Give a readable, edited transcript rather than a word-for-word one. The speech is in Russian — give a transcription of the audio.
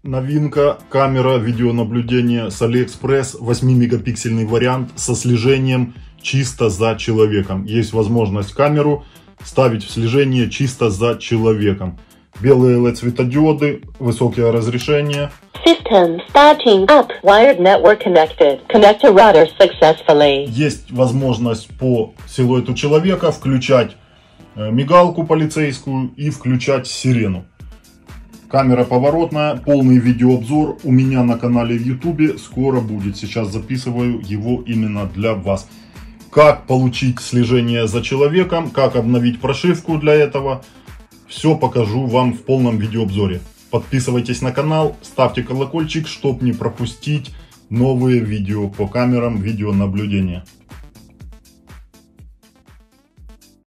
Новинка, камера видеонаблюдения с AliExpress, 8-мегапиксельный вариант со слежением чисто за человеком. Есть возможность камеру ставить в слежение чисто за человеком. Белые LED светодиоды, высокое разрешение. System starting up. Wired network connected. Connector router successfully. Есть возможность по силуэту человека включать мигалку полицейскую и включать сирену. Камера поворотная, полный видеообзор у меня на канале в YouTube скоро будет. Сейчас записываю его именно для вас. Как получить слежение за человеком, как обновить прошивку для этого, все покажу вам в полном видеообзоре. Подписывайтесь на канал, ставьте колокольчик, чтобы не пропустить новые видео по камерам видеонаблюдения.